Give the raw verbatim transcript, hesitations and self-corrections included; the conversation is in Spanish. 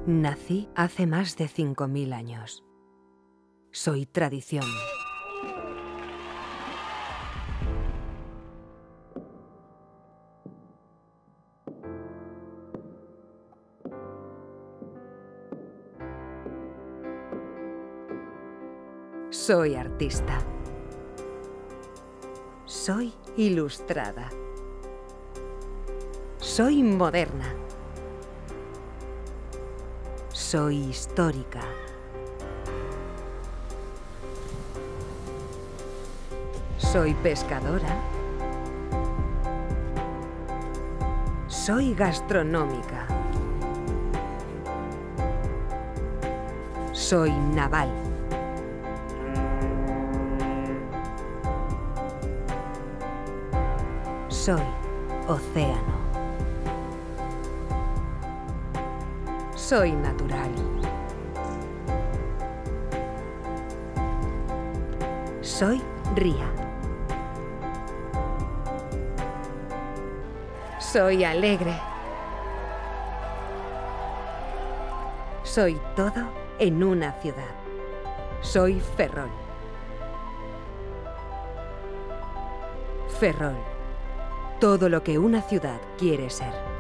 Nací hace más de cinco mil años. Soy tradición. Soy artista. Soy ilustrada. Soy moderna. Soy histórica. Soy pescadora. Soy gastronómica. Soy naval. Soy océano. Soy natural. Soy ría. Soy alegre. Soy todo en una ciudad. Soy Ferrol. Ferrol. Todo lo que una ciudad quiere ser.